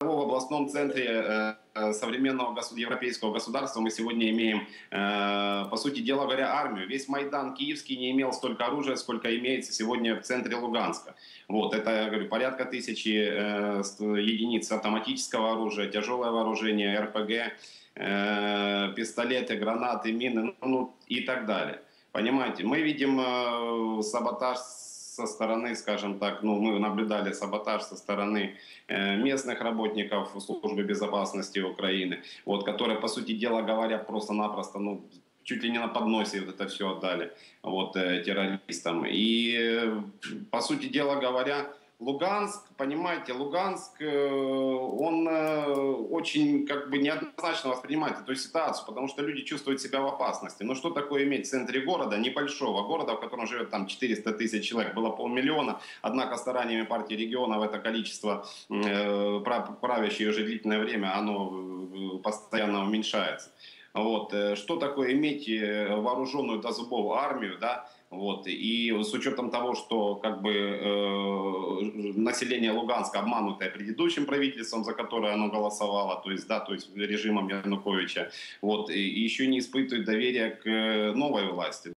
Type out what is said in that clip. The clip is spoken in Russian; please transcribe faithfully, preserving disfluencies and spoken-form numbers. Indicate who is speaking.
Speaker 1: В областном центре э, э, современного госу- европейского государства мы сегодня имеем, э, по сути дела говоря, армию. Весь Майдан Киевский не имел столько оружия, сколько имеется сегодня в центре Луганска. Вот, это, я говорю, порядка тысячи э, ст- единиц автоматического оружия, тяжелое вооружение, эр пэ гэ, э, пистолеты, гранаты, мины, ну, ну, и так далее. Понимаете, мы видим э, саботаж со стороны, скажем так, ну, мы наблюдали саботаж со стороны э, местных работников службы безопасности Украины, вот, которые, по сути дела говоря, просто-напросто, ну, чуть ли не на подносе вот это все отдали вот, э, террористам. И, э, по сути дела говоря, Луганск, понимаете, Луганск, э, он э, очень как бы неоднозначно воспринимает эту ситуацию, потому что люди чувствуют себя в опасности. Но что такое иметь в центре города, небольшого города, в котором живет там четыреста тысяч человек, было полмиллиона, однако стараниями партии регионов это количество, э, правящее уже длительное время, оно э, постоянно уменьшается. Вот. э, Что такое иметь э, вооруженную до зубов армию, да, вот. И с учетом того, что как бы э, население Луганска обманутое предыдущим правительством, за которое оно голосовало, то есть, да, то есть режимом Януковича, вот, и еще не испытывает доверия к э, новой власти.